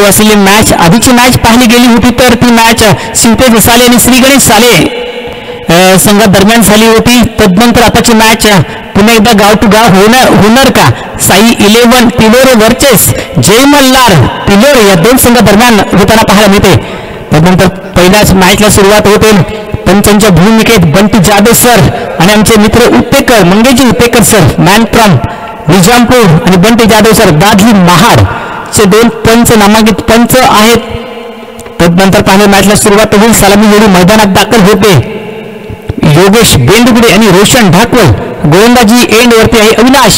चालू असलेली मॅच आधीची मॅच पाहिली गेली होती तर ती मॅच शिवतेज साले आणि श्री गणेश साले संघा दरम्यान झाली होती. तदनंतर आताची मॅच पुन्हा एकदा गाव टू गाव होणार का? साई 11 तिलोरे वर्चेस जय मल्हार तिलोरे या दोन संघा दरम्यान होताना पाहायला मिळते. त्यानंतर पहिल्याच मॅचला सुरुवात होते. पंचांच्या भूमिकेत बंटी जाधव सर आणि आमचे मित्र Uttekar Mangeji Uttekar sir man from Nizampur आणि बंटी जाधव सर दादली महाड चे दोन पंच नामांकित पंच आहेत. तदनंतर पहिल्या मॅचला सुरुवात होईल. सलामी जोडी मैदानात दाखल होते. योगेश बेंडुगडे आणि रोशन ढाकवल. गोलंदाजी एंड वरती आहे अविनाश.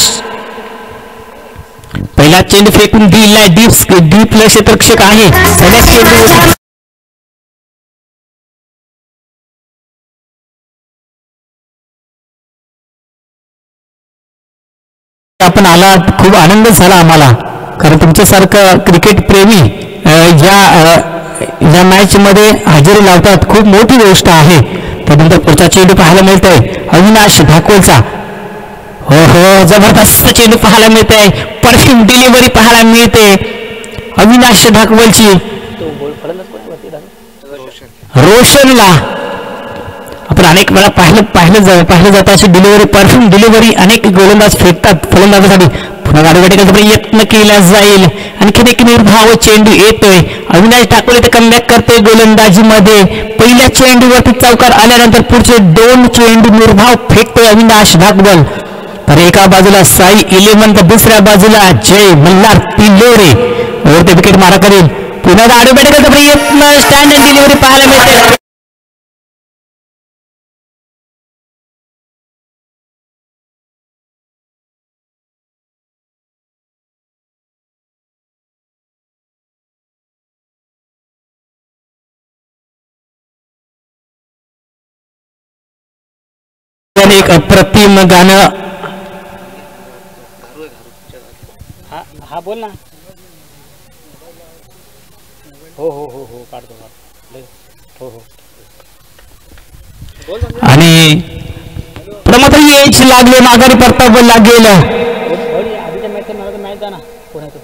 पहिला चेंडू फेकून दिलाय डीप क्षेत्ररक्षक आहे. आपण आला खूप आनंद झाला आम्हाला, कारण तुमच्यासारखं क्रिकेट प्रेमी या मॅच मध्ये हजेरी लावतात, खूप मोठी गोष्ट आहे. त्यानंतर पुढचा चेंडू पाहायला मिळतोय अविनाश ढाकवलचा. हो हो, जबरदस्त चेंडू पाहायला मिळतोय. परफ्यूम डिलिव्हरी पाहायला मिळते अविनाश ढाकवलची. रोशनला आपण अनेक वेळा पाहिलं जातं अशी डिलिव्हरी, परफ्यूम डिलिव्हरी अनेक गोलंदाज फेकतात फलंदाजासाठी. पुन्हा गाडीवाटी यत्न केला जाईल. आणखीन एक निर्धाव चेंडू येतोय. अविनाश ढाकवले ते कमबॅक करते गोलंदाजीमध्ये. पहिल्या चेंडूवरती चौकार आल्यानंतर पुढचे दोन चेंडू निर्धाव फेकतोय अविनाश ढाकवल. तर एका बाजूला साई 11 तर दुसऱ्या बाजूला जय मल्हार तिलोरे वरती विकेट मारा करेल. पुन्हा गाडीवाटी यत्न स्टँड अँड डिलिव्हरी पाहायला मिळते. एक अप्रतिम गाणं. हा बोल ना. हो हो हो हो काढतो हो हो. आणि प्रमात्र एच लागले माघारी परताव लागेल. आधीच्या मॅच मला मॅच जा ना पुण्यातून.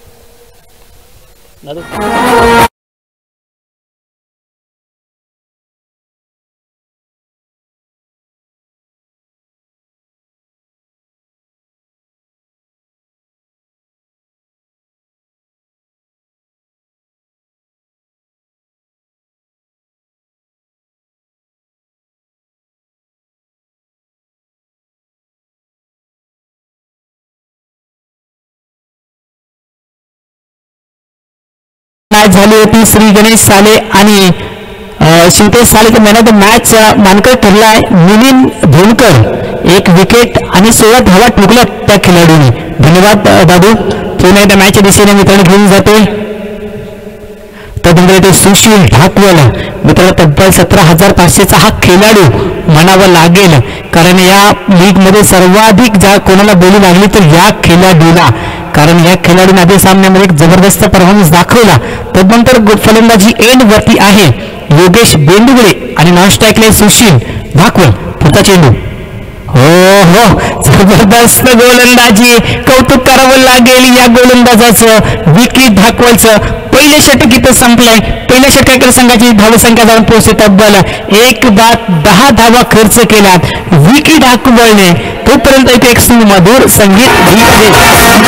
मॅच झाली होती. श्री गणेश साले आणि शिवतेज साले man of the match Mankar ठरलाय मिलिंद धोनकर. एक विकेट आणि 16 धावा ठोकल्या त्या खेळाडूने. धन्यवाद दादू. पुन्हा एकदा मॅचच्या दिशेने मित्रांनो घेऊन जाते. त्यानंतर ते सुशील ढाकवल मित्रांनो तब्बल 17,500चा हा खेळाडू म्हणावा लागेल, कारण या लीग मध्ये सर्वाधिक कोणाला बोली लागली तर या खेळाडूला, कारण या खेळाडूने आधी सामन्यामध्ये एक जबरदस्त परफॉर्मन्स दाखवला. तदनंतर फलंदाजी एंड वरती आहे योगेश बेंडुगडे आणि नॉन स्ट्राईकले सुशील ढाकवल. पुढचा चेंडू. हो हो, जबरदस्त गोलंदाजी, कौतुक करावं लागेल या गोलंदाजाचं. विकेट ढाकवलचं पहिले षटक इथं संपलंय. पहिल्या षटकाकडे संघाची धावसंख्या जाऊन पोहोचते तब्बल 1 बाद 10 धावा खर्च केल्यात विकेट ढाकवलने. तोपर्यंत इथे एक सुमधुर संगीत.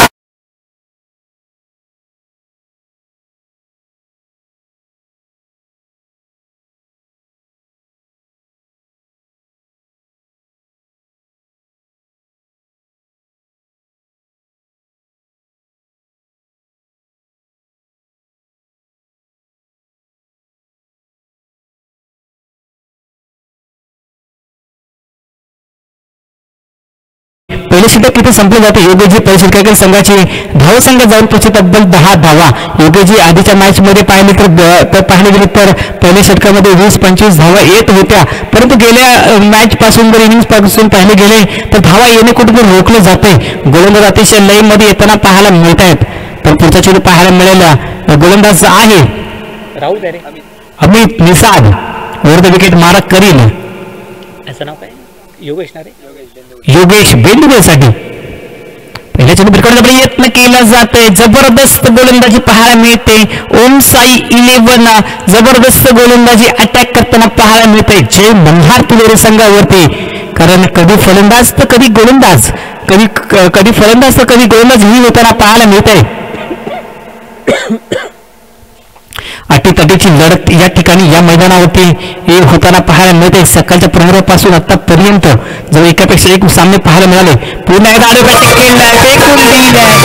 पहिले षटक इथे संपले जाते. योगेजी पहिले षटकातील संघाची धावसंख्या जाऊन पोहोचते तब्बल 10 धावा. योगेजी आधीच्या मॅच मध्ये पाहिले गेले तर पहिल्या षटकामध्ये 20-25 धावा येत होत्या, परंतु गेल्या मॅच पासून जर इनिंग्स पासून पाहिले गेले तर धावा येणे कुठेतरी रोखले जाते. गोलंदाज अतिशय लय मध्ये येताना पाहायला मिळत आहेत. तर पुढचा चेंडू पाहायला मिळाला गोलंदाज आहे अमित निसाद. वरती विकेट मारा करील. असं नाव काय? योगेश ना रे. योगेश बेंडुगडेसाठी पहिल्या चेंडू भिरकवण्याचा प्रयत्न केला जातोय. जबरदस्त गोलंदाजी पाहायला मिळते. ओम साई 11 जबरदस्त गोलंदाजी अटॅक करताना पाहायला मिळते जय मल्हार पुलेरी संघावरती. कारण कधी फलंदाज तर कधी गोलंदाज, कधी फलंदाज तर कधी गोलंदाज ही होताना पाहायला मिळते. अटीतटीची लढत या ठिकाणी या मैदानावरती होताना पाहायला मिळते. सकाळच्या प्रारंभापासून आतापर्यंत जर एकापेक्षा एक सामने पाहायला मिळाले. पुन्हा एकदा आरोग्याची खेळलाय फेकून दिलाय.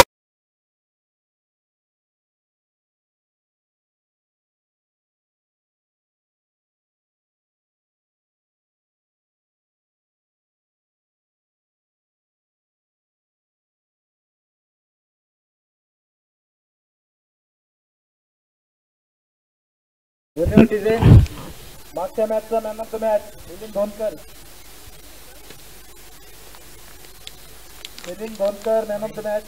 मागच्या मॅचचा man of the match Milind Dhonkar. Man of the match.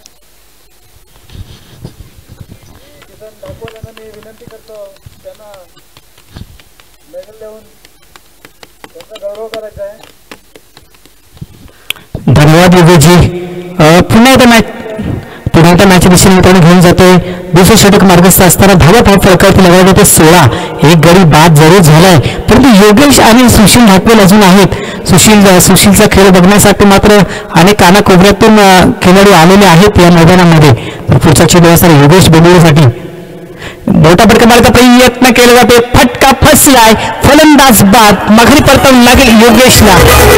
Kisan Thakur यांना मी विनंती करतो त्यांना मेडल देऊन त्यांचा गौरव करायचा आहे. धन्यवाद विजयजी. पुन्हा एकदा मॅच दिशेने मित्रांनो घेऊन जातोय. दुसरं षटक मार्गस्थ असताना धावा फलकावरती लगावले होते 16. एक गडी बाद जरूर झालाय, परंतु योगेश आणि सुशील ढाकवेल अजून आहेत. सुशीलचा खेळ बघण्यासाठी मात्र अनेक कानाकोपऱ्यातून खेळाडू आलेले आहेत या मैदानामध्ये. तर पुढचा चेंडू असणार योगेश बेंडुळेसाठी. मोठा फटका मारण्याचा प्रयत्न केला जातोय. फटका फसलाय. फलंदाज बाद. माघारी परतावून लागेल योगेशला.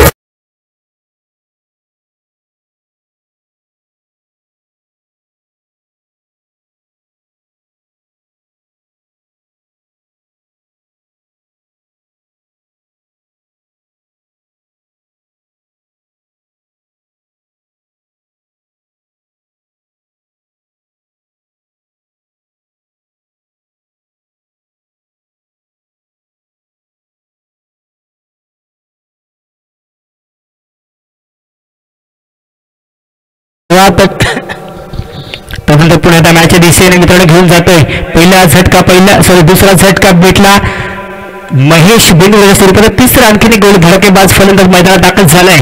पुण्याच्या मॅच दिशेने मित्रांनो घेऊन जातोय. दुसरा झटका भेटला महेश बेंडुळे स्वरूपात. तिसरा आणखीन एक गोल धडकेबाज फलंदाज मैदानात दाखल झालाय.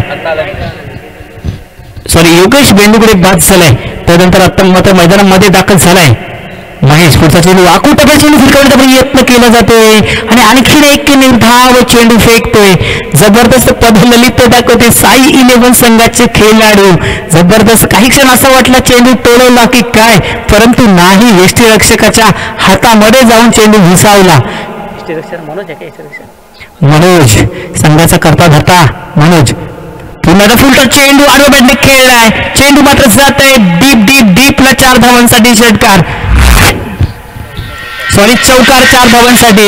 योगेश बेंडुगडे बाद झालाय. त्यानंतर आता मात्र मैदानामध्ये दाखल झालाय महेश. पुढचा चेंडू आकुटपणे चेंडू फिरकवण्याचा प्रयत्न केला जातोय आणि आणखीन एक निर्धाव चेंडू फेकतोय. जबरदस्त पदललित दाखवते साई 11 संघाचे खेळाडू. जबरदस्त. काही क्षण असं वाटलं चेंडू तोडवला की काय, परंतु नाही. यष्टीरक्षकाच्या हातामध्ये जाऊन चेंडू घुसावला. मनोज संघाचा करता धरता मनोज. पुन्हा फुलटा चेंडू आडोबॅटने खेळलाय. चेंडू मात्र जात आहे डीपला 4 धावांसाठी षटकार. चौकार 4 धावांसाठी.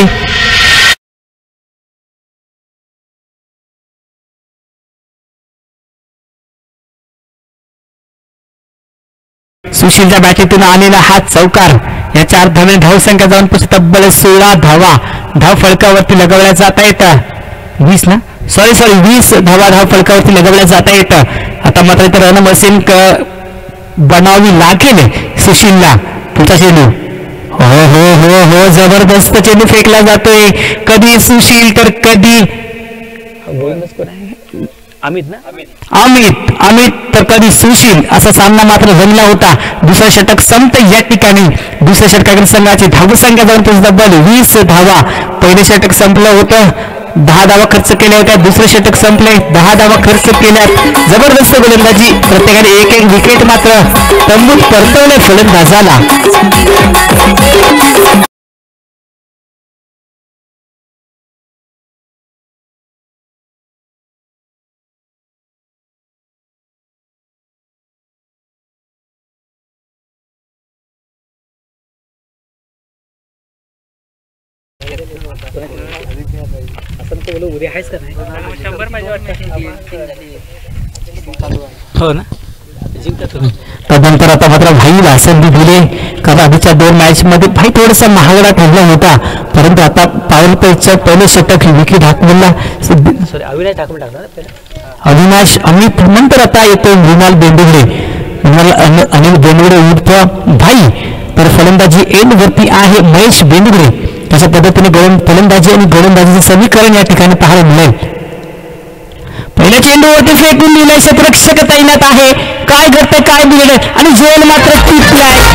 सुशीलच्या बॅटीतून आलेला हा चौकार. या 4 धावांनी धावसंख्या जाऊन तब्बल 16 धावा धाव फलकावरती लगवल्या जात आहेत. 20 धावा धाव फलकावरती लगवल्या जात आहेत. आता मात्र इतर रनमर्सिंग बनावी लागेल सुशीलला. पुढचा चेंडू हो जबरदस्त चेंडू फेकला जातोय. कधी सुशील तर कधी अमित तर कधी सुशील. असा सामना मात्र रंगला होता. दुसरा षटक संपत या ठिकाणी. दुसऱ्या षटकाकडे संघाची धावसंख्या जाऊन तब्बल 20 धावा. पहिले षटक संपलं होतं, 10 धावा खर्च केल्या होत्या. दुसरे षटक संपले, 10 धावा खर्च केल्या. जबरदस्त गोलंदाजी. प्रत्येकाने एक विकेट मात्र तंबूत परतवले फलंदाजाला. उद्या आहेच का नाही 100 माझ्या हो ना. तदनंतर आता मात्र भाईला संधी दिली. कारण आधीच्या 2 मॅच मध्ये भाई थोडासा महागडा ठरला होता, परंतु आता पॉवर प्लेचं पहिलं षटक विकी ढाकवला. अविनाश अमित नंतर आता येतो रुमाल बेंडुगडे. अनिल बेंडुगडे उर्फ भाई. तर फलंदाजी एंड वरती आहे महेश बेंडुगडे. अशा पद्धतीने फलंदाजी आणि गोलंदाजीचे समीकरण या ठिकाणी पाहायला मिळेल. पहिल्या चेंडूवरती फेकून दिलाय, क्षेत्ररक्षक तैनात आहे. काय घडतंय, काय बिघडलंय, आणि झोल मात्र टिकलाय.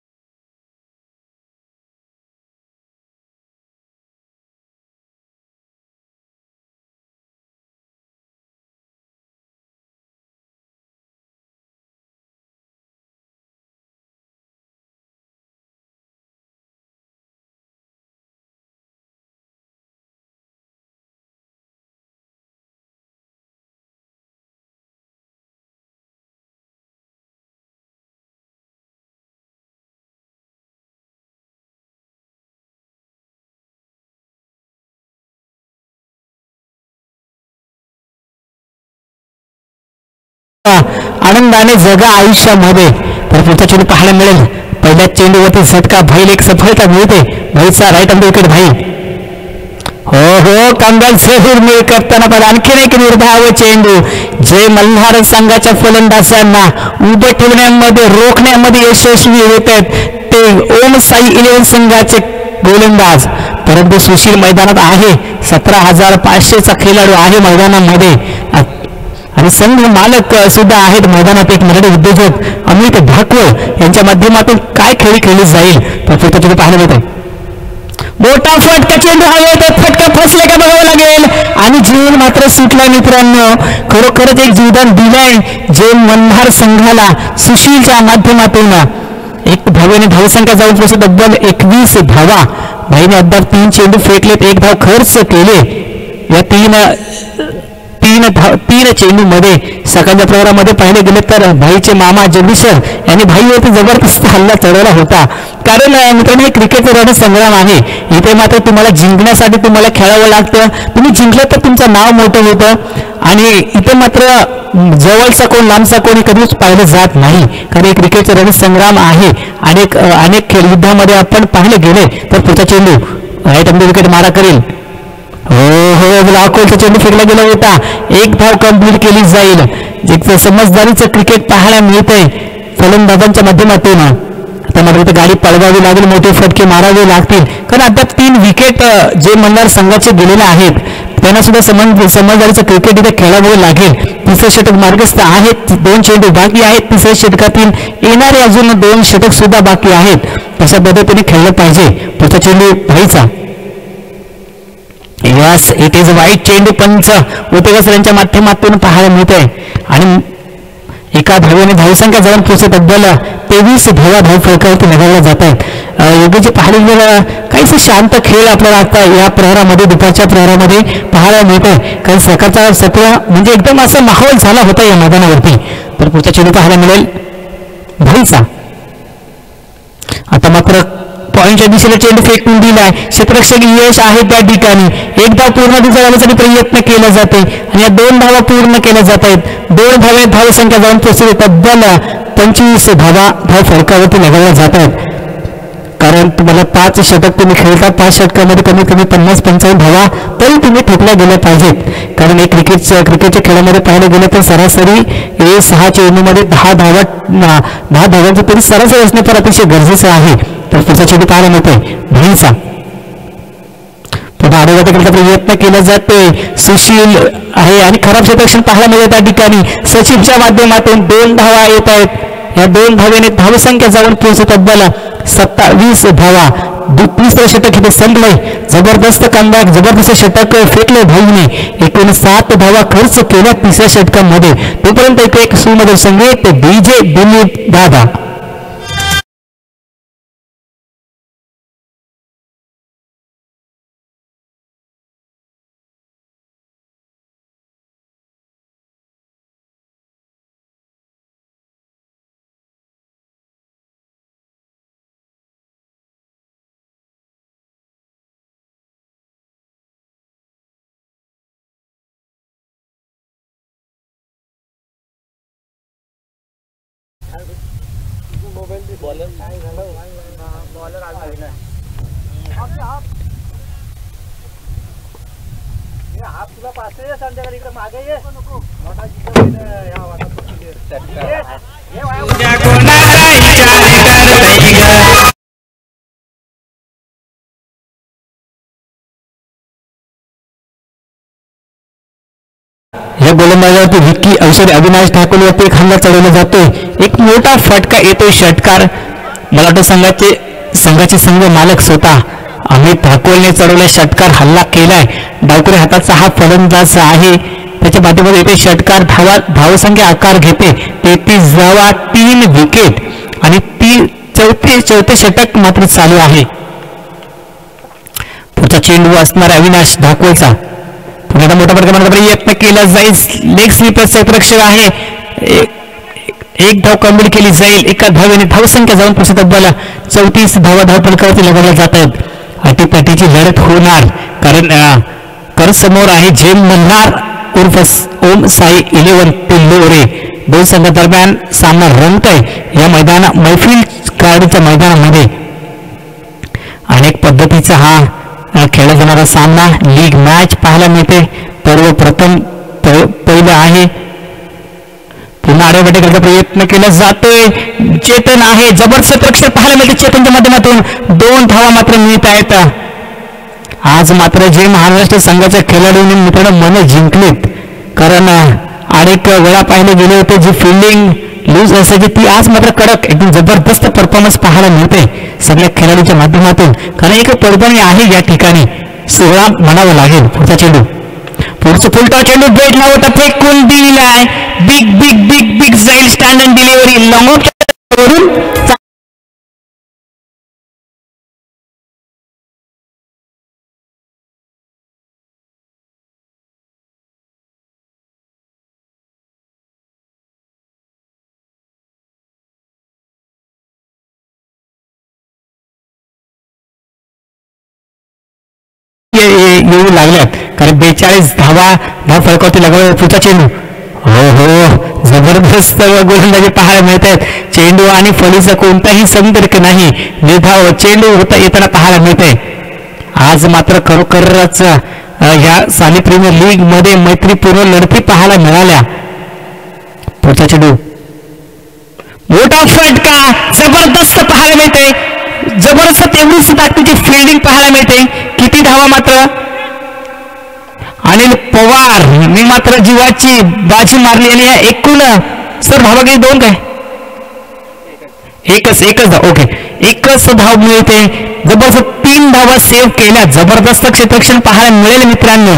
आनंदाने जगा आयुष्यामध्ये. तर पुढचा चेंडू पाहायला मिळेल. पहिल्या चेंडूवरती झटका, भाईल एक सफलता मिळते. भाईचा राईट अंडर विकेट. भाई हो हो, कामगार जहीर मिळ करताना पण आणखीन एक निर्धाव चेंडू. जय मल्हार संघाच्या फलंदाजांना उभं ठेवण्यामध्ये, रोखण्यामध्ये यशस्वी होत आहेत ते ओम साई 11 संघाचे गोलंदाज. परंतु सुशील मैदानात आहे. 17,500चा खेळाडू आहे मैदानामध्ये, आणि संघ मालक सुद्धा आहेत मैदानात. एक मराठी उद्योजक अमित ढाकवळ यांच्या माध्यमातून काय खेळली जाईल तर चेंडू पाहायला मिळते. मोठा फटका, चेंडू हवेत, फटका फसले का बघावं लागेल, आणि जीवन मात्र सुटला. मित्रांनो, खरोखरच एक जीवदान दिलंय जे मल्हार संघाला सुशीलच्या माध्यमातून. एक धावेने धावसंख्या जाऊन पोहोचत तब्बल 21 धावा. भाईने अद्याप 3 चेंडू फेकलेत, 1 धाव खर्च केले. या तीन चेंडू मध्ये सकाळच्या प्रकारामध्ये पाहिले गेले तर भाईचे मामा जगदीशर यांनी भाईवरती जबरदस्त हल्ला चढवला होता. कारण मित्रांनो, हे क्रिकेटचा रणसंग्राम आहे. इथे मात्र तुम्हाला जिंकण्यासाठी तुम्हाला खेळावं लागतं. तुम्ही जिंकलं तर तुमचं नाव मोठं होतं, आणि इथे मात्र जवळचा कोण लांबचा कोणी कधीच पाहिलं जात नाही. कारण हे क्रिकेटचा रणसंग्राम आहे. अनेक खेळ युद्धामध्ये आपण पाहिले गेले तर पुढचा चेंडू राईट अंडर विकेट मारा करेल. हो हो, लाखोचा चेंडू फेकला गेला होता. 1 धाव कंप्लीट केली जाईल. जे समजदारीचं क्रिकेट पाहायला मिळतंय फलंदाजांच्या माध्यमातून. आता मला इथे गाडी पळवावी लागेल, मोठे फटके मारावे लागतील, कारण अद्याप 3 विकेट जे मल्हार संघाचे गेलेले आहेत त्यांना सुद्धा समजदारीचं क्रिकेट इथे खेळावं लागेल. तिसरे षटक मार्गस्थ आहेत. 2 चेंडू बाकी आहेत. तिसऱ्या षटकातील येणारे अजून 2 षटक सुद्धा बाकी आहेत. तशा पद्धतीने खेळलं पाहिजे. पुढचा चेंडू भाईचा. यस, इट इज वाईट. चेंडू पंच उतेकर यांच्या माध्यमातून पाहायला मिळते, आणि एका धावेने धावसंख्या जाऊन पोहोचत तब्बल 23 धाव फलकावरती निघाल्या जात आहेत. योग्य पाहायला गेलं काहीच शांत खेळ आपल्याला आता या प्रहरामध्ये, दुपारच्या प्रहरामध्ये पाहायला मिळत आहे. कारण सकाळचा सत्र म्हणजे एकदम असा माहोल झाला होता या मैदानावरती. तर पुढचा चेंडू पाहायला मिळेल भाईचा. आता मात्र पॉईंटच्या दिशेने चेंडू फेकून दिलाय. क्षेत्ररक्षक यश आहे त्या ठिकाणी. 1 धाव पूर्ण दिवसासाठी प्रयत्न केला जाते, आणि या 2 धावा पूर्ण केल्या जात आहेत. 2 धावे धावसंख्या जाऊन पोहोचली तब्बल 25 धाव फलकावरती निघाल्या जात आहेत. कारण तुम्हाला 5 षटक तुम्ही खेळता, 5 षटकामध्ये कमीत कमी 50-55 धावा तरी तुम्ही ठोकल्या गेल्या पाहिजेत. कारण एक क्रिकेटच्या खेळामध्ये पाहायला गेलं तर सरासरी 6 चेंडूमध्ये 10 धावांचं तरी सरासरी असणे फार अतिशय गरजेचं आहे. तर पुढचा चेंडू पाहायला मिळतोय भाईचा. पुन्हा आरोग्याचा प्रयत्न केला जातोय. सुशील आहे, आणि खराब क्षेत्ररक्षण पाहायला मिळत त्या ठिकाणी. सचिनच्या माध्यमातून 2 धावा येत आहेत. या 2 धावेने धावसंख्या जाऊन पोहोचत तब्बल 27 धावा. तिसरं षटक इथे संपलंय. जबरदस्त कमबॅक, जबरदस्त षटक फेकले भाईने. एकूण 7 धावा खर्च केल्या तिसऱ्या षटकामध्ये. तोपर्यंत इथे एक सुमधुर संगीत DJ दिलीप दादा. बॉलर काय झालं, बॉलर आला हाफ तुला पाचशे संध्याकाळी इकडे मागे ये मोठा जिल्हा या गोलंदाजावरती विक्की अवसरे अविनाश ठाकूरवरती एक हल्ला चढवला जातोय. एक मोठा फटका येतोय. षटकार मला वाटतं संघाचे संघ मालक स्वतः अमित ठाकूरने चढवलाय. षटकार हल्ला केलाय. डावकरी हाताचा हा फलंदाज आहे. त्याच्या माध्यमातून येथे षटकार धावसंख्या आकार घेते. 33 धावा, 3 विकेट आणि चौथे षटक मात्र चालू आहे. पुढचा चेंडू असणार अविनाश ढाकवलचा. पुन्हा मोठा प्रमाणात प्रयत्न केला जाईल. लेग स्लीपर क्षेत्ररक्षक आहे. एक धाव कंप्लीट केली जाईल. एका धावेने धावसंख्या जाऊन पुढच्या तब्बल 34 धावा धावफलकावरती लगावल्या जात आहेत. अटीतटीची लढत होणार कारण समोर आहे जेम मल्हार उर्फ ओम साई 11 पिल्लोरे. दोन संघादरम्यान सामना रंगतोय या मैफिल गाडीच्या मैदानामध्ये. अनेक पद्धतीचा हा खेळला जाणारा सामना लीग मॅच पाहायला मिळते. सर्वप्रथम पहिलं आहे. पुन्हा आडेवाटे करण्याचा प्रयत्न केला जातोय. चेतन आहे. जबरदस्त रक्षण पाहायला मिळते. चेतनच्या माध्यमातून 2 धावा मात्र मिळत आहेत. आज मात्र जे महाराष्ट्र संघाच्या खेळाडूंनी मित्रांनो मन जिंकलीत. कारण अनेक वेळा पाहिले गेले होते जी फिल्डिंग लूज असायची ती आज मात्र कडक एकदम जबरदस्त परफॉर्मन्स पाहायला मिळते सगळ्या खेळाडूंच्या माध्यमातून. कारण एक पडबणी आहे या ठिकाणी 16 म्हणावं लागेल. पुढचा चेंडू फुलटा चेंडू बेट लावता फेकून दिलाय. बिग बिग बिग बिग जाईल स्टँड अँड डिलिव्हरी लॉंग वरून येऊ लागल्यात. कारण 42 धाव फलकावरती लागला. पुढचा चेंडू हो जबरदस्त गोलंदाजी पाहायला मिळत आहेत. चेंडू आणि फळीचा कोणताही संपर्क नाही. निर्धाव चेंडू होता येताना पाहायला मिळते. आज मात्र खरोखरच या साली प्रीमियर लीग मध्ये मैत्रीपूर्ण लढती पाहायला मिळाल्या. पुढचा चेंडू मोठा फटका जबरदस्त पाहायला मिळते. जबरदस्त तेवढीच ताकदीची फिल्डिंग पाहायला मिळते. किती धावा मात्र अनिल पवार मी मात्र जीवाची बाजी मारली आणि या एकूण सर धावा काही 2 काय एकच धाव. ओके एकच धाव मिळते. जबरदस्त 3 धावा सेव्ह केल्या. जबरदस्त क्षेत्ररक्षण पाहायला मिळेल मित्रांनो.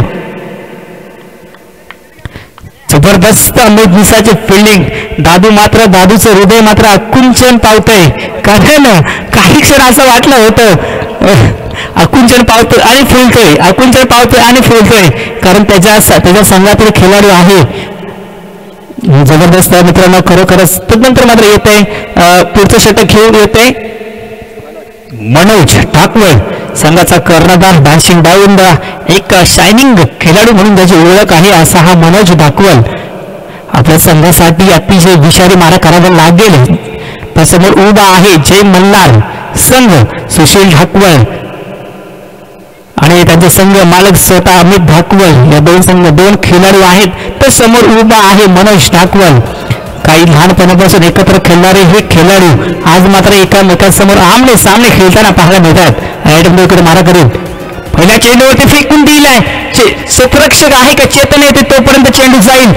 जबरदस्त अमित मिसाचे फिल्डिंग. दादूचं हृदय मात्र आकुंचन पावतंय. कारण काही क्षण असं वाटलं होतं आकुंचन पावतोय आणि फुलतोय. आकुंचन पावतोय आणि फुलतोय. कारण त्याच्या संघातील खेळाडू आहे. जबरदस्त मित्रांनो खरोखरच. त्यानंतर मात्र येते पुढचं षटक घेऊन येते मनोज ठाकवळ. संघाचा कर्णधार डान्सिंग डाऊन एक शायनिंग खेळाडू म्हणून त्याची ओळख आहे असा हा मनोज ठाकवळ आपल्या संघासाठी अतिशय विषारी मारा करावा लागेल. त्यासमोर उभा आहे जय मल्हार संघ सुशील ठाकवळ आणि त्यांचे संघ मालक स्वतः अमित ठाकवळ. या दोन खेळाडू आहेत. तर समोर उभा आहे मनोज ठाकवळ. काही लहानपणापासून एकत्र खेळणारे हे खेळाडू आज मात्र एकामेकांसमोर आमने सामने खेळताना पाहायला मिळतात. राईट मारा करून पहिल्या चेंडूवरती फेकून दिलाय. क्षेत्ररक्षक आहे का चेतन येते तोपर्यंत चेंडू जाईल.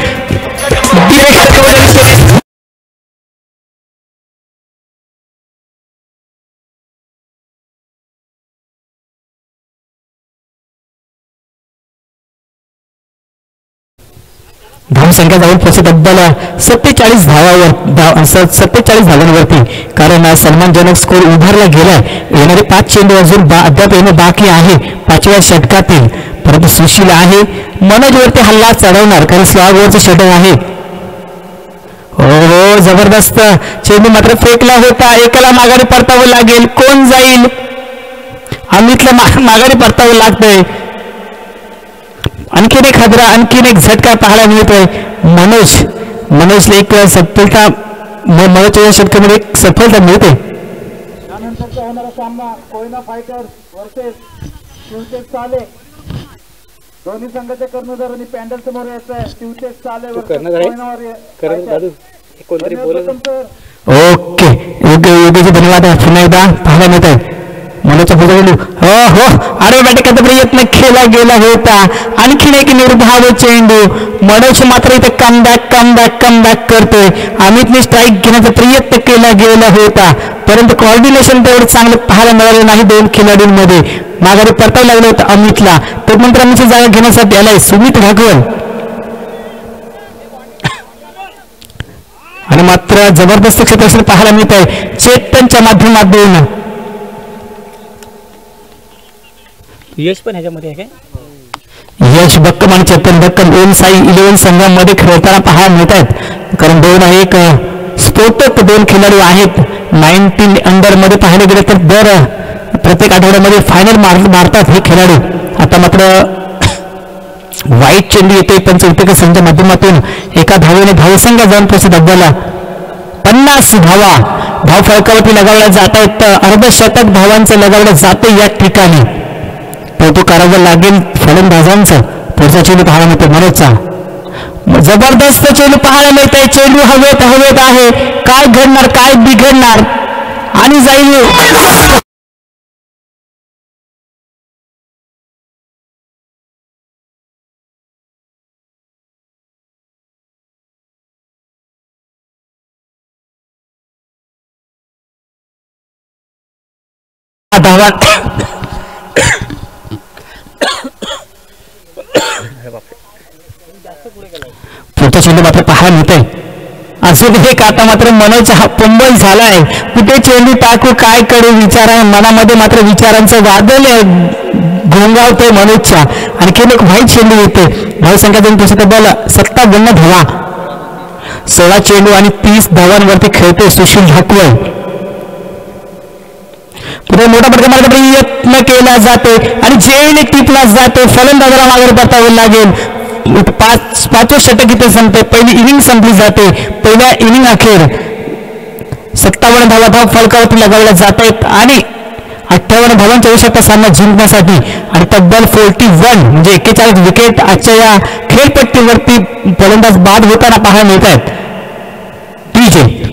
धावसंख्या जाऊन पोहोचत तब्बल 47 धावांवरती. कारण सन्मानजनक स्कोर उभारला गेलाय. येणारे 5 चेंडू अजून अद्याप येणं बाकी आहे 5व्या षटकातील. परंतु सुशील आहे मनोजवरती हल्ला चढवणार कारण स्लॉगवरचं षटक आहे. हो जबरदस्त चेंडू मात्र फेकला होता. एकाला माघारी परतावं लागेल. कोण जाईल? अमितला माघारी परतावं लागतंय. आणखीन एक हादरा आणखीन एक झटका पाहायला मिळतोय. मनोजला एक सफलता मनोजच्या षटकामध्ये एक सफलता मिळते. त्यानंतरचा होणारा सामना कोयना फायटर्स वर्सेस शिवतेज साले. दोन्ही संघाचे कर्णधार आणि पॅन्डल समोर यायचं शिवतेज साले ओके योग्य धन्यवाद. पुन्हा एकदा पाहायला मिळत आहे मनोजचा पुढचा चेंडू, हो हो, अरोमॅटिक प्रयत्न केला गेला होता. आणखीन एक निर्धाव चेंडू. मनोज मात्र इथे कमबॅक करतोय. अमितने स्ट्राईक घेण्याचा प्रयत्न केला गेला होता, परंतु कॉर्डिनेशन तेवढं चांगलं पाहायला मिळालं नाही दोन खेळाडूंमध्ये. माघारी परतावं लागलं होतं अमितला. तोनंतर अमितची जागा घेण्यासाठी आलाय सुमित राघवन. आणि मात्र जबरदस्त क्षेत्ररक्षण पाहायला मिळत आहे चेतनच्या माध्यमातून. यश पण ह्याच्यामध्ये आहे काय? यश बक्कम आणि चेतन बक्कम ओम साई 11 संघामध्ये खेळताना पाहायला मिळत आहेत. कारण 2 स्फोटक 2 खेळाडू आहेत. 19 अंडरमध्ये पाहायला गेले तर दर प्रत्येक आठवड्यामध्ये फायनल मारतात हे खेळाडू. आता मात्र वाईट चेंडू येते पंचविकेट संघाच्या माध्यमातून. एका धावेने धावसंघ जाऊन पोहोचत अव्वला 50 धावा. धाव फळकावरती लगावल्या जात आहेत. अर्धशतक धावांचं लगावलं जाते या ठिकाणी. परंतु करावं लागेल फलंदाजांचं. पुढचा चेंडू पाहायला मिळतो मनोजचा. जबरदस्त चेंडू पाहायला मिळतोय. चेंडू हवेत आहे. काय घडणार, काय बिघडणार आणि जाईल धावा. पुढचा चेंडू मात्र पाहायला मिळतोय. अजून एक आता मात्र मनोज हा पंबल झालाय. कुठे चेंडू टाकू, काय करू विचार आहे मनामध्ये. मात्र विचारांचं वादळ घोंगावतोय मनोजच्या. आणखी एक व्हाईट चेंडू येते. धावसंख्या दोन पोहोचत बॉल 57 धावा. 16 चेंडू आणि 30 धावांवरती खेळतोय सुशील ढाकवळ. पुढे मोठा फटका मारण्याचा प्रयत्न केला जातो आणि जेल टिपला जातो. फलंदाजाला मागे परतावं लागेल. 5वे षटक इथे संपते. पहिली इनिंग संपली जाते. पहिल्या इनिंग अखेर 57 धाव फलकावरती लगावल्या जात आहेत आणि 58 धावांच्या आवश्यकता सामना जिंकण्यासाठी. आणि तब्बल 41 म्हणजे 41 विकेट आजच्या या खेळपट्टीवरती फलंदाज बाद होताना पाहायला मिळत आहेत. DJ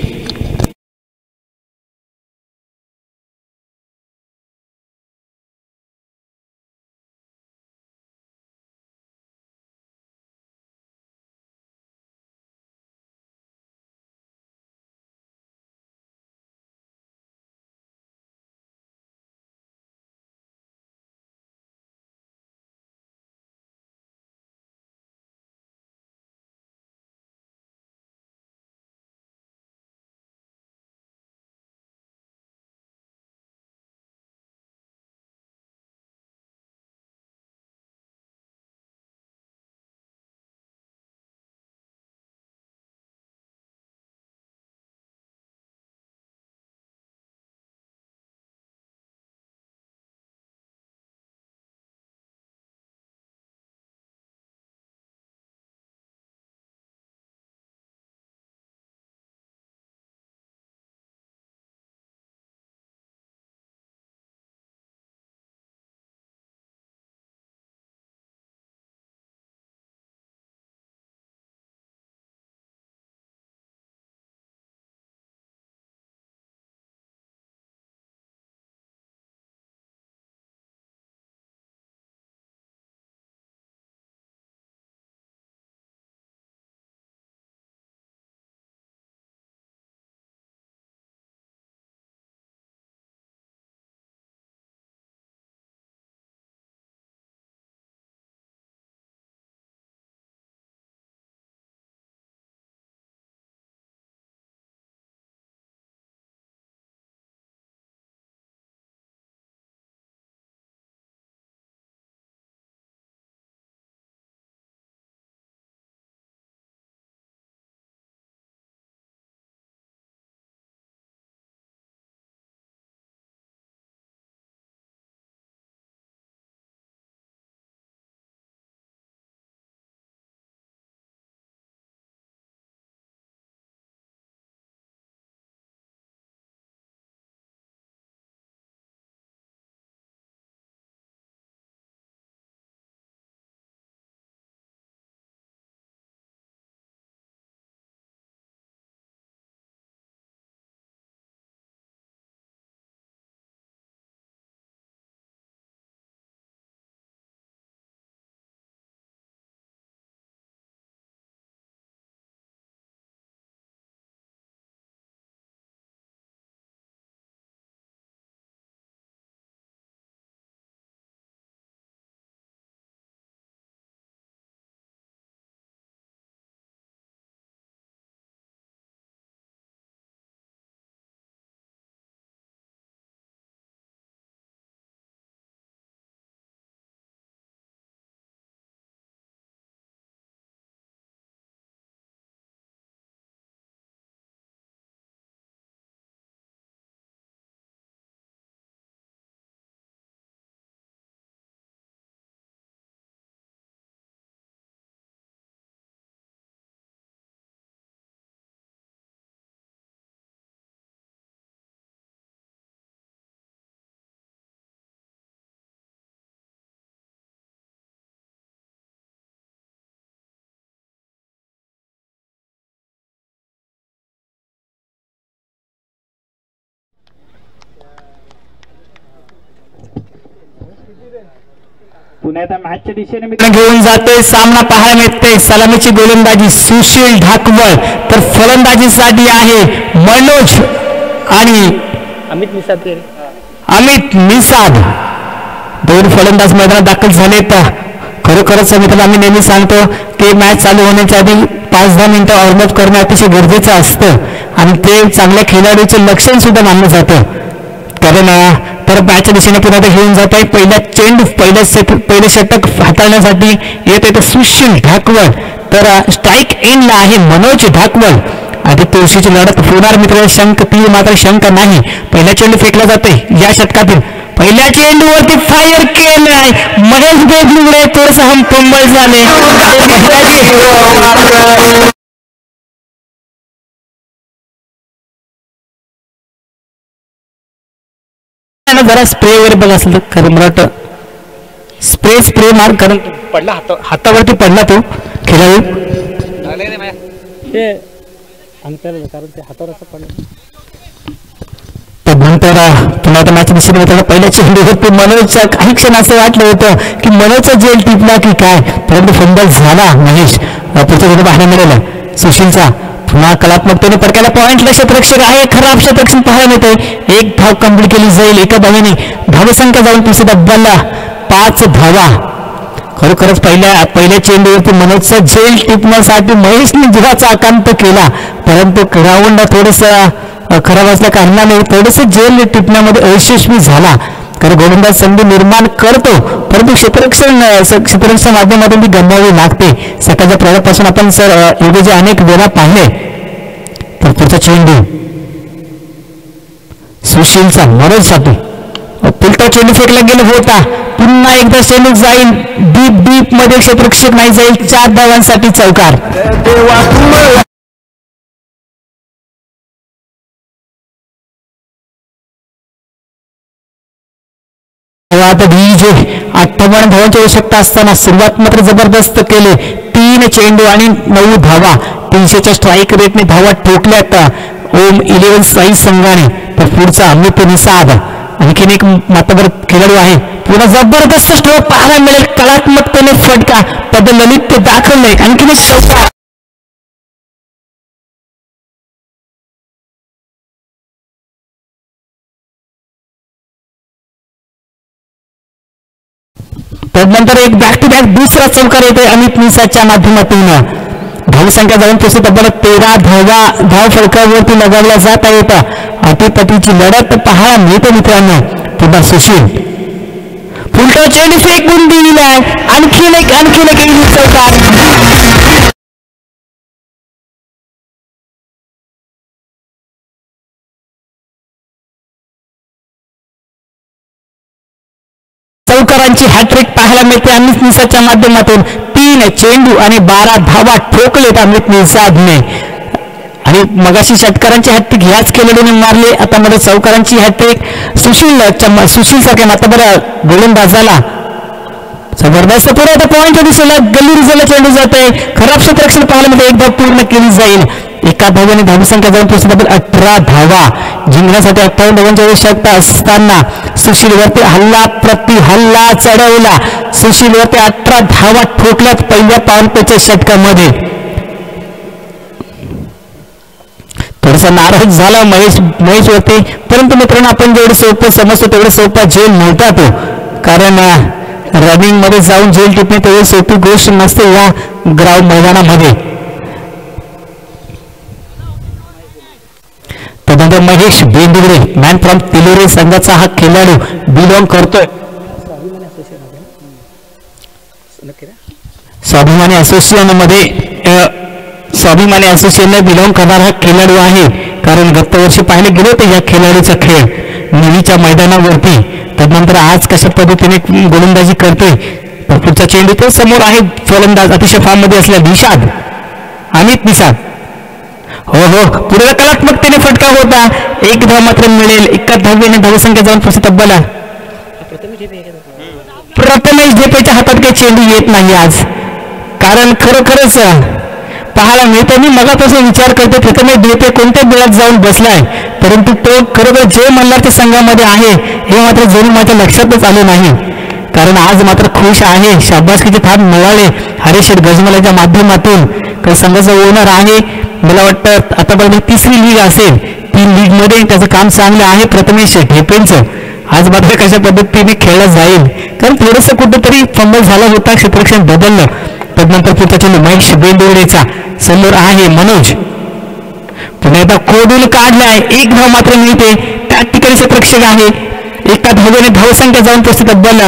पुन्हा एकदा मॅचच्या दिशेने घेऊन जातोय. सामना पाहायला मिळते. सलामीची गोलंदाजी सुशील ढाकवळ, तर फलंदाजीसाठी आहे मनोज आणि अमित निसाद. अमित निसाद. दोन फलंदाज मैदानात दाखल झाले. तर खरोखरच मित्रांनो आम्ही नेहमी सांगतो की मॅच चालू होण्याच्या आधी 5-10 मिनिटं वॉर्मअप करणं अतिशय गरजेचं असतं आणि ते चांगल्या खेळाडूचं लक्षण सुद्धा मानलं जातं. कारण तर मॅचच्या दिशेने पुन्हा ते घेऊन जात आहे. पहिल्या चेंडू पहिले षटक हाताळण्यासाठी येत आहे सुशील ढाकवळ, तर स्ट्राईक एंडला आहे मनोज ढाकवळ. आधी तुळशीची लढत होणार मित्र, शंक ती मात्र शंक नाही. पहिला चेंडू फेकला जातोय या षटकातील. पहिल्या चेंडूवरती फायर केलाय महेश बेगलुगडे, थोडस हम पंबळ झाले. जरा स्प्रे वगैरे बघ असलं खरं मराठ स्प्रे मार, कारण पडला हातावरती पडला तो खेळाडू. ते अंतर कारण ते हातावर असं पडलं. नंतर पुन्हा आता मॅच दिसत होता. पहिल्या चेंडूवरती मनोजच्या काही क्षण असं वाटलं होतं की मनोजचा जेल टिपला की काय, परंतु फंबल झाला महेश. पुढच्या चेंडू पाहायला मिळाला सुशीलचा. पुन्हा कलात्मकतेने पडक्याला पॉईंटला क्षेत्ररक्षक आहे. खराब क्षेत्ररक्षण पाहायला मिळते. एक धाव कंप्लीट केली जाईल एका धावेने. धावसंख्या जाऊन पुढच्या डब्याला 5 धावा. खरोखरच पहिल्या चेंडूवरती मनोजचा झेल टिपण्यासाठी महेशने जीवाचा आकांत केला, परंतु ग्राउंड थोडस खराब असल्या कारणाने थोडस जेल टिपण्यामध्ये अयशस्वी झाला. कारण गोलंदाज संधी निर्माण करतो, परंतु क्षेत्ररक्षण माध्यमातून ती गमवावी लागते. सकाळच्या प्रयोगापासून आपण योग्य अनेक वेळा पाहिले. तर पुढचा चेंडू सुशीलचा मनोजसाठी. पुलटा चेंडू फेकला गेला होता. पुन्हा एकदा चेंडू जाईल डीप मध्ये, क्षेत्ररक्षक नाही जाईल. 4 धावांसाठी चौकार. DJ 58 धावांची आवश्यकता असताना सुरुवात मात्र जबरदस्त केले. 3 चेंडू आणि 9 धावा. 300च्या स्ट्राईक रेटने धावा ठोकल्यात ओम 11 साई संघाने. तर पुढचा अमित निसाद आणखीन एक मातबर खेळाडू आहे. पुन्हा जबरदस्त स्ट्रोक पाहायला मिळेल. कलात्मकतेने फटका पद ललित ते दाखवलंय. आणखीन एक चौकार. त्यानंतर एक बॅक टू बॅक दुसरा चौकार येतोय अमित निसादच्या माध्यमातून. धावसंख्या जाऊन पुढे तब्बल 13 धाव फलकावरती लगावला जात आहेत. अटीतटीची लढत पाहायला मिळते मित्रांनो. पुन्हा सुशील पुलटा चेंडू फेकून दिलाय. आणखीन एक चौकार. चौकारांची हॅट्रिक पाहायला मिळते अमित निसादच्या माध्यमातून. 3 चेंडू आणि 12 धावा ठोकलेत अमित निसादने. आणि मगाशी षटकारांची हॅट्रिक ह्याच खेळाडूने मारली. आता मध्ये चौकारांची हॅट्रिक सुशील सारख्या मात्र गोलंदाजाला जबरदस्त पुढे आता पॉईंट दिसला. गल्ली रिझलला चेंडू जात आहे. खराब क्षेत्ररक्षण पाहायला मध्ये एक धाव पूर्ण केली जाईल. एका धावेने धावसंख्या जाऊन पोहोचली 18 धावा. जिंकण्यासाठी 58 धावांची आवश्यकता असताना सुशीलवरती हल्ला चढवला. सुशीलवरती 18 धावा ठोकल्यात पहिल्या पावरपेच्या षटकामध्ये. थोडासा नाराज झाला महेश वरती, परंतु मित्रांनो आपण जेवढं सोपं समजतो तेवढं सोपा जेल नव्हता तो. कारण रनिंग मध्ये जाऊन जेल टिपणे तेवढी सोपी गोष्ट नसते या ग्राउंड मैदानामध्ये. त्यानंतर महेश बेंदुगडे मॅन फ्रॉम तिलोरे संघाचा हा खेळाडू बिलॉंग करतोय. स्वाभिमानी असोसिएशनला बिलॉंग करणारा हा खेळाडू आहे. कारण गत वर्षी पाहिले गेले होते या खेळाडूचा खेळ निवीच्या मैदानावरती. त्यानंतर आज कशा पद्धतीने गोलंदाजी करते. पुढचा चेंडू तो समोर आहे. फलंदाज अतिशय फॉर्म मध्ये असल्या अमित निसाद. हो पुढे कलात्मकतेने फटका होता. एक धाव मात्र मिळेल. एका धावेने धावसंख्या जाऊन पुढे तब्बला. प्रथमेश ढेपेच्या हातात काही चेंडू येत नाही आज. कारण खरोखरच पाहायला मिळतं. मी मगापासून विचार करतो प्रथमेश ढेपे कोणत्या बिळात जाऊन बसलाय, परंतु तो खरोखर जे मल्हारच्या संघामध्ये आहे हे मात्र जरूर माझ्या लक्षातच आले नाही. कारण आज मात्र खुश आहे. शाबासकीचे थाप मिळाले हरीश गजमलाच्या माध्यमातून. काही संघाचं ओनर आहे. मला वाटतं आतापर्यंत तिसरी लीग असेल. 3 लीग मध्ये त्याचं काम चांगलं आहे प्रथमेश ढेपेंचं. आज मात्र कशा पद्धतीने खेळलं जाईल, कारण थोडंसं कुठंतरी फंबल झाला होता, क्षेत्ररक्षण बदललं. तदनंतर पुढचा चेंडू महेश बेंदोडेचा, समोर आहे मनोज. पुन्हा एकदा कोडून काढलाय, 1 धाव मात्र मिळते. त्या ठिकाणी क्षेत्ररक्षक आहे. एका धावेने धावसंख्या जाऊन पोहोचते तब्बल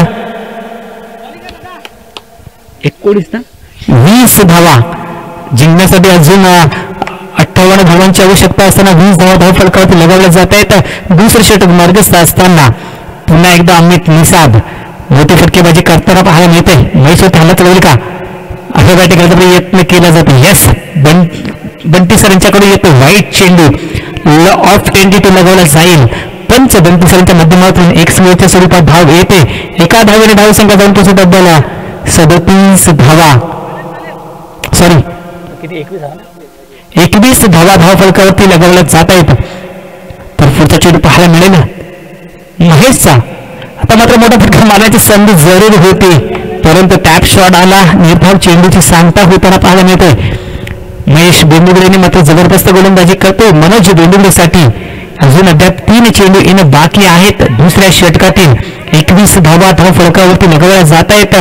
20 धावा. जिंकण्यासाठी अजून 58 धावांची आवश्यकता असताना 20 धावा धावफलकावरती लगावल्या जात आहेत. दुसरं षटक मार्गस्थ असताना पुन्हा एकदा अमित निसाब मोठी फटकेबाजी करताना पाहायला मिळते. महेश थांबत राहील का, अशा बॅटिंग करण्याचा प्रयत्न केला जातो. यस, बंटी सर यांच्याकडे येतो वाईट चेंडू. लॉ ऑफ 22 लगावला जाईल. पंच बंटी सरांच्या माध्यमातून एक स्कोरच्या स्वरूपात धाव येते. एका धावेने धावसंख्या जाऊन पोहोचत तब्बल 37 धावा. सॉरी, 21 धावा धावफलकावरती लगावल्या जात आहेत. तर पुढचा चेंडू पाहायला मिळेल महेशचा. आता मात्र मोठा फटका मारण्याची संधी जरूर होती, परंतु टॅप शॉट आला. निर्धाव चेंडूची सांगता होताना पाहायला मिळते. महेश बेंदुगडेने मात्र जबरदस्त गोलंदाजी करतो. मनोज बेंदुगडेसाठी अजून अद्याप 3 चेंडू येणं बाकी आहेत. दुसऱ्या षटकातील 21 धावा धावफलकावरती लगावल्या जात आहेत.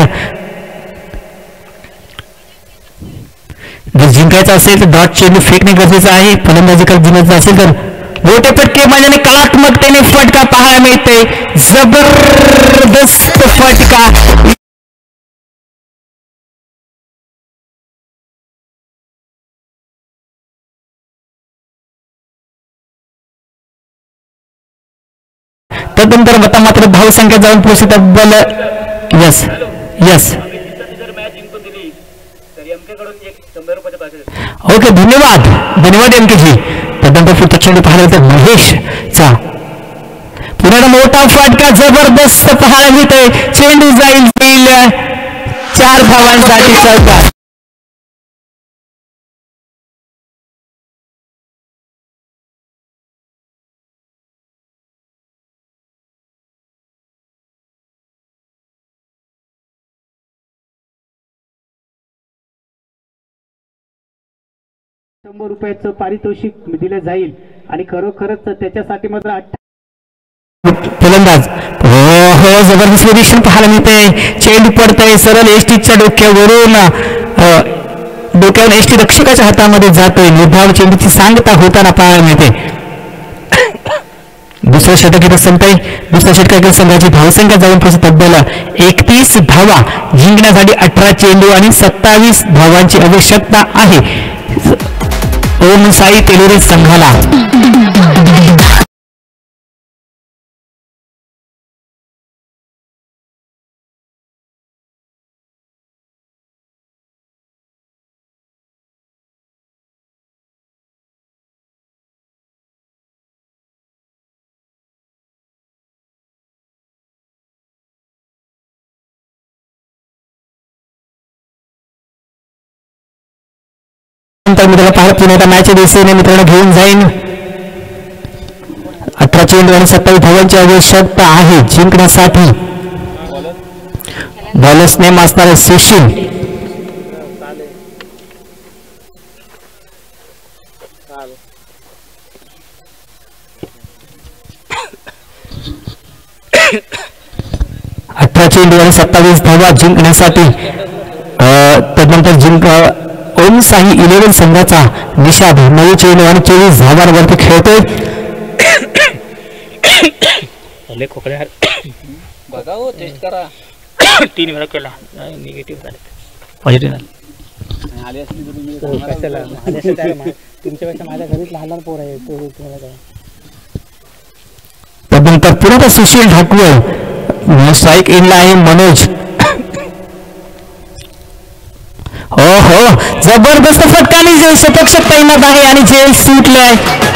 जर जिंकायचं असेल तर डॉट चेंडू फेकणे गरजेचं आहे. फलंदाजी करत जिंकायचं असेल तर मोठे फटके माझ्याने कलात्मकतेने फटका पाहायला मिळते. जबरदस्त फटका. तदनंतर आता मात्र धावसंख्या जाऊन पोहोचते तब्बल यस यस. ओके, धन्यवाद धन्यवाद एमकेजी. तदनंतर पुढचा चेंडू पाहायला तर महेशचा पुन्हा मोठा फटका जबरदस्त पाहायला मिळतोय. चेंडू जाईल 4 धावांसाठी चौकार. ₹100 पारितोषिक दिले जाईल आणि खरोखरच त्याच्यासाठी मात्र फलंदाज हो जबरदस्त निरीक्षण पाहायला मिळते. चेंडू पडतंय सरळ एसटीच्या डोक्यावरून एसटी रक्षकाच्या हातामध्ये जातोय. निर्धाव चेंडूची सांगता होताना पाहायला मिळते. दुसरं षटक इथं संपतंय. दुसऱ्या षटकातील संघाची धावसंख्या जाऊन पोहोचत तब्बल 31 धावा. जिंकण्यासाठी 18 चेंडू आणि 27 धावांची आवश्यकता आहे ओम साई तेलोरे संघाला. मित्रांनो पाहत पुन्हा मॅच दिवशीने मित्रांनो घेऊन जाईन. 18 चेंडू आणि 27 धावांची आवश्यकता आहे जिंकण्यासाठी. बॉलर्स नेम असणारे सुशील. चेंडू आणि 27 धावा जिंकण्यासाठी. तदनंतर ओम साई 11 संघाचा निषाद 9 चेंडू आणि 24 धावांवरती खेळतोय. बघा हो, टेस्ट करा. 3 वेळा केला, निगेटिव्ह झाले, पॉझिटिव्ह झाले. तुमच्यापेक्षा माझ्या घरीच लहान लहान पोर आहे. तदनंतर पुन्हा सुशील ढाकवळ स्ट्राईक इनला आहे मनोज. हो हो, जबरदस्त फटकाने शतक तैनात आहे आणि झेल सुटलाय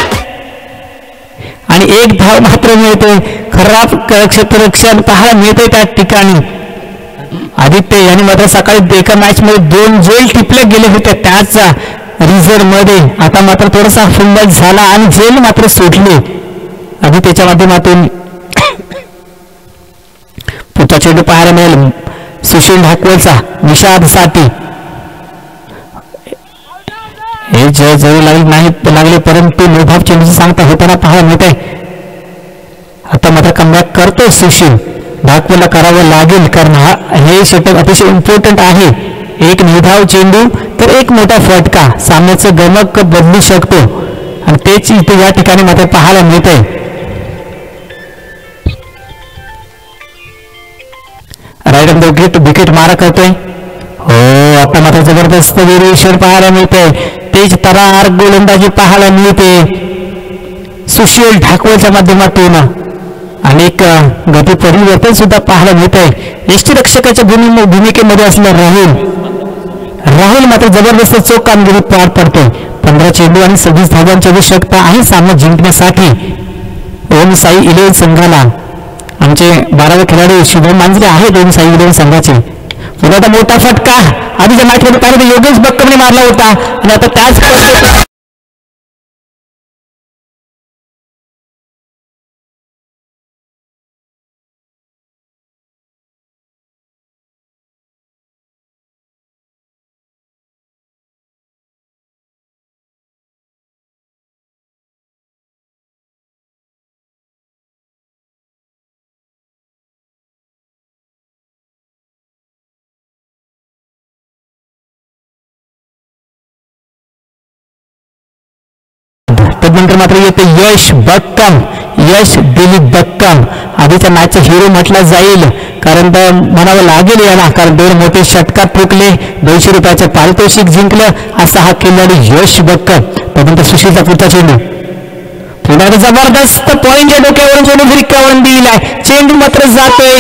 आणि 1 धाव मात्र मिळते. खराब क्षेत्ररक्षण पाहायला मिळते त्या ठिकाणी. आदित्य यांनी मात्र सकाळी एका मॅच मध्ये 2 झेल टिपले गेले होते त्याच रिझर्व मध्ये. आता मात्र थोडासा फुंबल झाला आणि झेल मात्र सुटले. आदित्यच्या माध्यमातून पुढचा चेंडू पाहायला मिळेल सुशील ढाकवलचा निषाद साठी. हे जय जवळ लागले परंतु नोभाव चेंडूची सांगता होताना पाहायला मिळत आहे. आता मात्र कमबॅक करतो सुशील. ढाकवलला करावं लागेल कारण हे षटक अतिशय इम्पॉर्टंट आहे. एक निर्धाव चेंडू तर एक मोठा फटका सामन्याचं गमक बदलू शकतो आणि तेच इथे या ठिकाणी मात्र पाहायला मिळत आहे. राईट ऑन द विकेट मारा करतोय. हो आता मात्र जबरदस्त व्हेरिएशन पाहायला मिळते. तेज तरार गोलंदाजी पाहायला मिळते सुशील ढाकवलच्या माध्यमातून. अनेक गती परिवर्तन सुद्धा पाहायला मिळत आहे. यष्टीरक्षकाच्या भूमिकेमध्ये असलेला राहुल मात्र जबरदस्त चोख कामगिरी पार पडतोय. 15 चेंडू आणि 26 धावांची आवश्यकता आहे सामना जिंकण्यासाठी. ओम साई इलेव्हन संघाला आमचे 12वे खेळाडू शुभम मांजरे आहेत ओम साई इलेव्हन संघाचे. पुन्हा मोठा फटका आधीच्या मॅचमध्ये पाहिलं योगेश बक्कमने मारला होता आणि आता त्याच त्यानंतर मात्र येते यश बक्कम. यश दिलीप बक्कम आधीच्या मॅचचा हिरो म्हटला जाईल कारण म्हणावं लागेल याला कारण 2 मोठे षटकार ठोकले 200 रुपयाचं पारितोषिक जिंकलं असा हा खेळाडू यश बक्कम. त्यानंतर सुशीलचा पुढचा चेंडू पुन्हा जबरदस्त पॉईंट डोक्यावरून चेंडू फिरक्यावरून दिलाय. चेंडू मात्र जातोय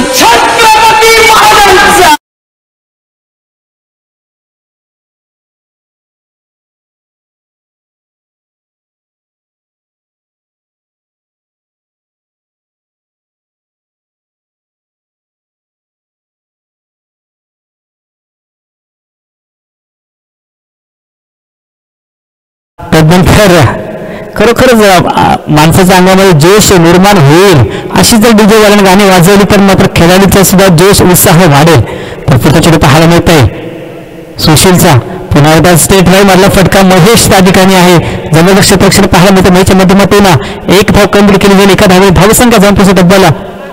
त्यानंतर खरोखरच माणसाच्या अंगामध्ये जोश निर्माण होईल अशी जर डीजे वाल्याने गाणी वाजवली तर मात्र खेळाडूचा सुद्धा जोश उत्साह वाढेल. तर पुढचा चेंडू पाहायला मिळत आहे सुशीलचा. पुन्हा एकदा स्टेट ड्राईव्ह मधला फटका महेश त्या ठिकाणी आहे. जबरदस्त प्रेक्षण पाहायला मिळतं. मॅचच्या माध्यमातून एक धाव कंप्लीट केली जाईल. एका धावे धावसंख्या जाऊन पुढच्या डब्याला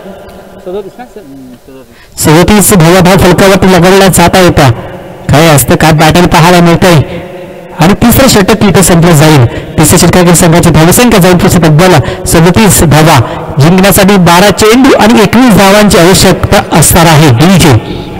37 धाव फलकावरती लगडला जाता येता काय असतं काय बॅटल पाहायला मिळतंय. आणि तिसरं षटक इथं संपलं जाईल. तिसऱ्या षटकातील संघाची धावसंख्या जाऊन पुढच्या डब्याला 37 धावा जिंकण्यासाठी 12 चेंडू आणि 21 धावांची आवश्यकता असणार आहे. डीजे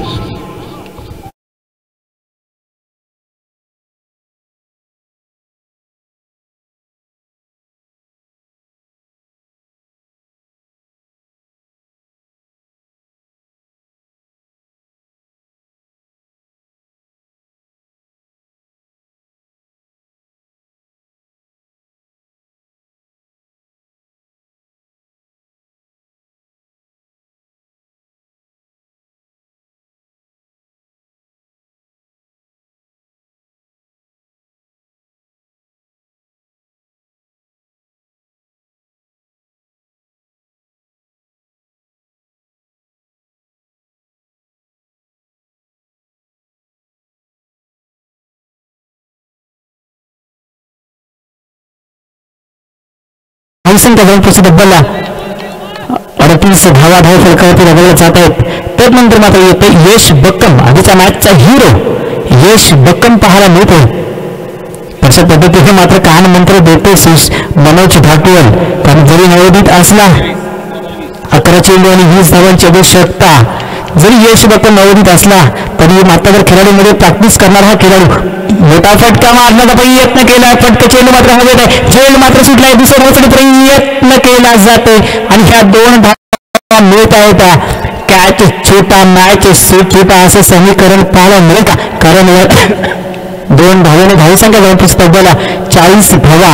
धावसंख्या जाऊन पुढच्या डब्याला 38 धावा धाव फलकावरती लगडल्या जात आहेत. त्यानंतर मात्र येते यश बक्कम आधीच्या मॅचचा हिरो यश बक्कम पाहायला मिळतो. अशा पद्धतीने मात्र कान मंत्र देते मनोज ढाकवल कारण जरी नवोदित असला 11 चेंडू आणि 20 धावांची आवश्यकता जरी यश बक्कम नवोदित असला तरी मात्र खेळाडूमध्ये प्रॅक्टिस करणारा हा खेळाडू मोठा फटका मारण्याचा प्रयत्न केला. फटका चेंडू मात्र हवेत आहे. चेंडू मात्र सुटलाय. दुसऱ्या प्रयत्न केला जातोय आणि ह्या 2 धावा मिळत आहेत. कॅच छोटा मॅच छोटा असं समीकरण पाहायला मिळेल का कारण 2 धावाने धावसंख्या जाऊन पुस्तकाला 40 धावा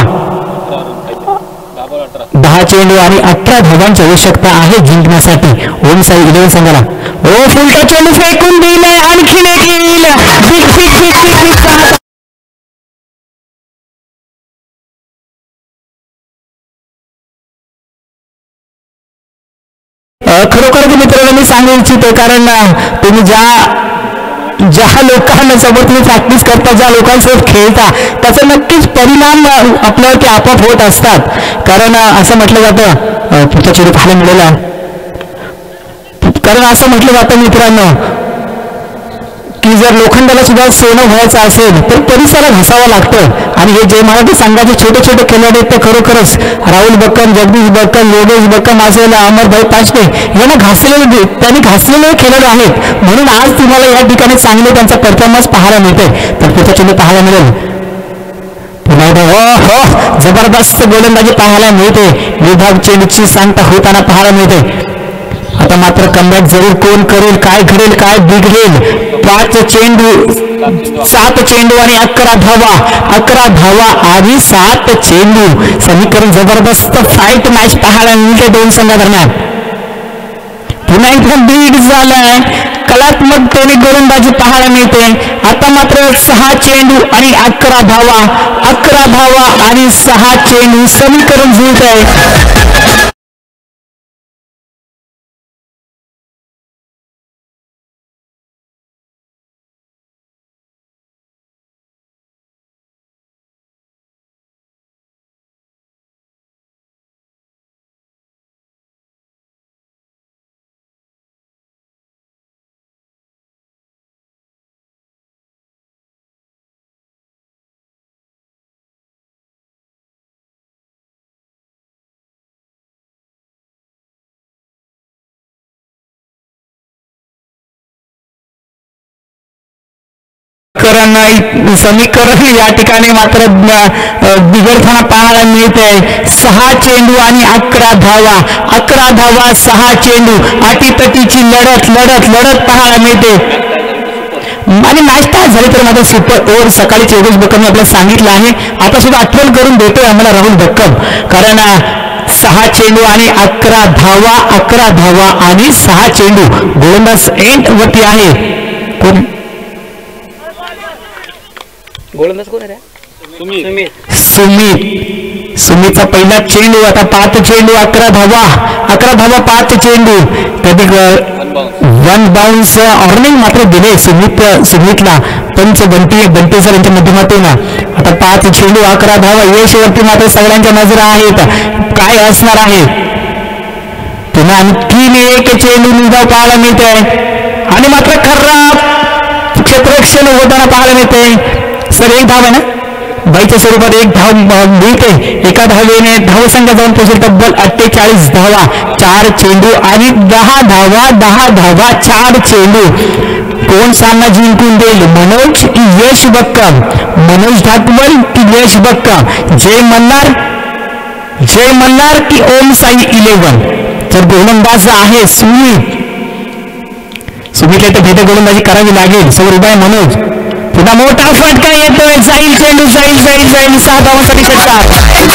10 चेंडू आणि 18 धावांची आवश्यकता आहे जिंकण्यासाठी ओम साई इलेव्हन संघाला. ओ फुलटा चेंडू फेकून दिलाय. आणखीन एक येईल. खरोखर मित्रांनो मी सांगू इच्छितो, कारण तुम्ही ज्या लोकांना सोबत तुम्ही प्रॅक्टिस करता, ज्या लोकांसोबत खेळता, त्याचा नक्कीच परिणाम आपल्यावरती आपोआप होत असतात. कारण असं म्हटलं जातं, पुढचा चेंडू पाहायला मिळाला, कारण असं म्हटलं जातं मित्रांनो की जर लोखंडाला सुद्धा सोनं व्हायचं असेल तर परिसराला घासावं लागतं. आणि हे जे मराठी संघाचे छोटे छोटे खेळाडू आहेत ते खरोखरच राहुल बक्कम, जगदीश बक्कम, योगेश बक्कम असेल, अमरभाई पाचपे यांना त्यांनी घासलेले खेळाडू आहेत. म्हणून आज तुम्हाला या ठिकाणी चांगले त्यांचा परफॉर्मन्स पाहायला मिळते. तर पुढचा चेंडू पाहायला मिळेल, पुन्हा हो जबरदस्त गोलंदाजी पाहायला मिळते. विभाग चेंडूची सांगता होताना पाहायला मिळते. आता मात्र कमबॅक जरूर कोण करेल, काय घडेल, काय बिघडेल. 5 चेंडू 7 चेंडू आणि 11 धावा आणि 7 चेंडू. समीकरण जबरदस्त फाईट मॅच पाहायला मिळते दोन संघादरम्यान. पुन्हा एकदा बीट झालाय, कलात्मकतेने गोलंदाजी पाहायला मिळते. आता मात्र 6 चेंडू आणि 11 धावा आणि 6 चेंडू. समीकरण जुळत आहे. समीकरण या ठिकाणी मात्र बिघडताना पाहायला मिळते. 6 चेंडू आणि 11 धावा 6 चेंडू. अटीतटीची लढत पाहायला मिळते. आणि मॅच तास झाली तर मात्र सुपर ओव्हर सकाळीच योगेश बक्कमने आपल्याला सांगितलं आहे. आता सुद्धा आठवण करून देतोय आम्हाला राहुल बक्कम, कारण 6 चेंडू आणि 11 धावा आणि 6 चेंडू. गोलंदाज एंड वरती आहे. कोण गोलंदाज कोण आहे? सुमितचा पहिला चेंडू. आता 5 चेंडू 11 धावा 5 चेंडू. कधी 1 बाउन्स ऑर्निंग मात्र दिले सुमितला पंच बंटी सर यांच्या माध्यमातून. आता 5 चेंडू 11 धावा. यशवरती मात्र सगळ्यांच्या नजर आहेत, काय असणार आहे. पुन्हा आणखीन एक चेंडू निघाव पाहायला मिळते आणि मात्र खराब क्षेत्ररक्षण होताना पाहायला मिळते. सर 1 धाव आहे ना, बाईच्या स्वरूपात 1 धाव मिळते. एका धावेने धावसंख्या जाऊन पोहोचेल तब्बल 48 धावा. 4 चेंडू आणि 10 धावा 4 चेंडू. कोण सामना जिंकून देईल, मनोज की यश बक्कम? मनोज ढाकवल की यश बक्कम? जय मल्हार की ओम साई 11? तर गोलंदाज आहे सुमितला तर भेट गोलंदाजी करावी लागेल. समोर उभा आहे मनोज. पुन्हा मोठा फटका येतोय, जाईल चेंडू, जाईल 6 धावांसाठी षटकार.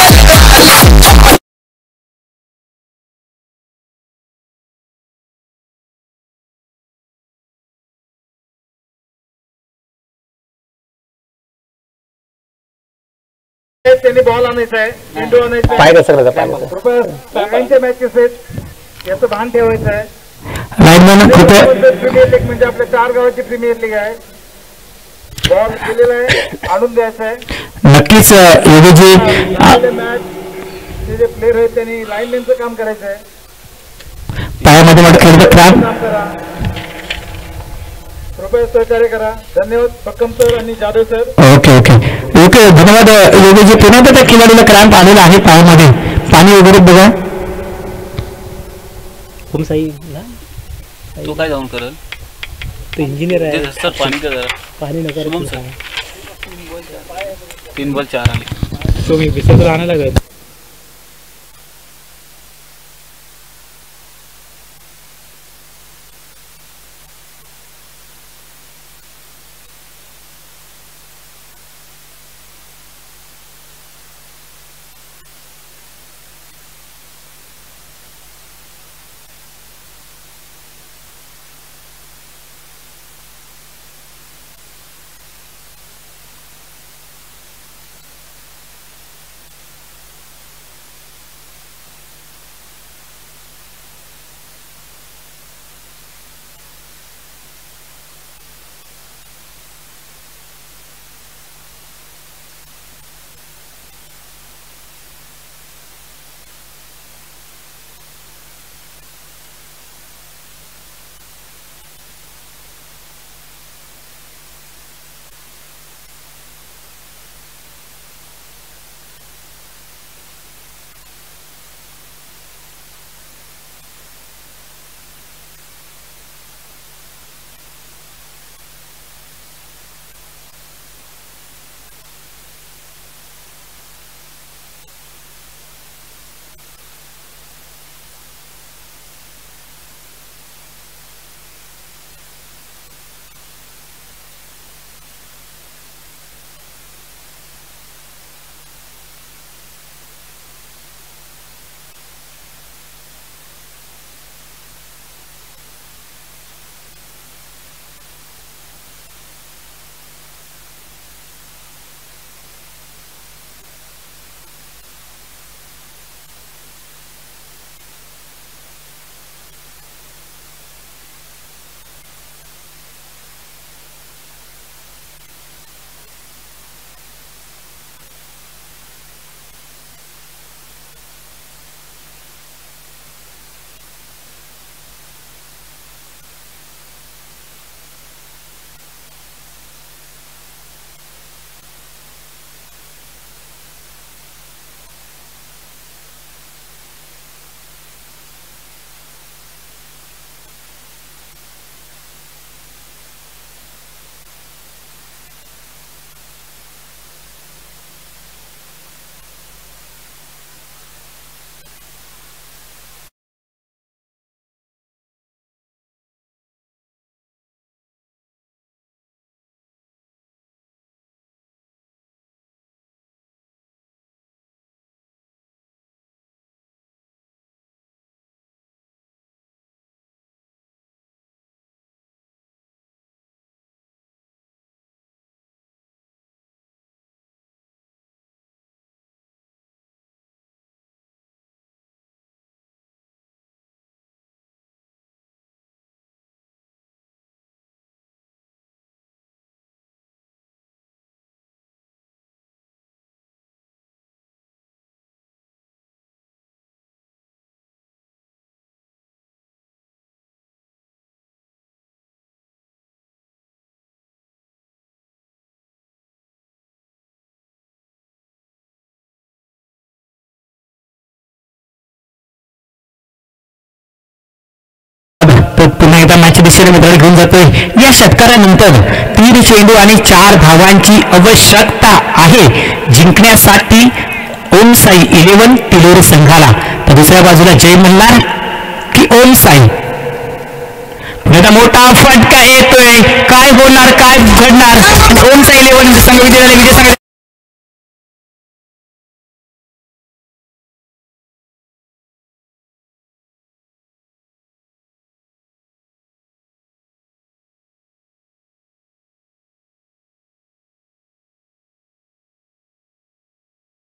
त्यांनी बॉल आणायचा आहे, चेंडू आणायचा पाय आहे. कसं पाय सगळ्यांच्या मॅचेस आहेत, याचं भान ठेवायचं आहे. प्रीमियर लीग म्हणजे आपल्या 4 गावाची प्रीमियर लीग आहे. बॉल केलेला आहे, आणून द्यायचा आहे. नक्कीच योगेशजी, मॅच जे प्लेयर आहेत त्यांनी लाईनमॅनचं काम करायचं आहे. पायामध्ये मात्र खेळत काम करा, कृपया सहकार्य करा. धन्यवाद बक्कम सर आणि जाधव सर. ओके धन्यवाद योगेशजी. पुन्हा त्या खिलाडीला क्रॅम्प आलेला आहे पायामध्ये. पाणी वगैरे बघा. तू काय जाऊन करल? इंजिनियर आहे. पाणी नका 3 बॉल 4 आले. तो मी विसर्जन आणायला लागेल. पुन्हा एकदा मॅचच्या दिशेने मित्रांनो घेऊन जातोय. या षटकारानंतर 3 चेंडू आणि 4 धावांची आवश्यकता आहे जिंकण्यासाठी ओम साई 11 तिलोरी संघाला. तर दुसऱ्या बाजूला जय मल्हार की ओम साई. पुन्हा मोठा फटका येतोय. काय होणार, काय घडणार? ओम साई 11 संघ विजय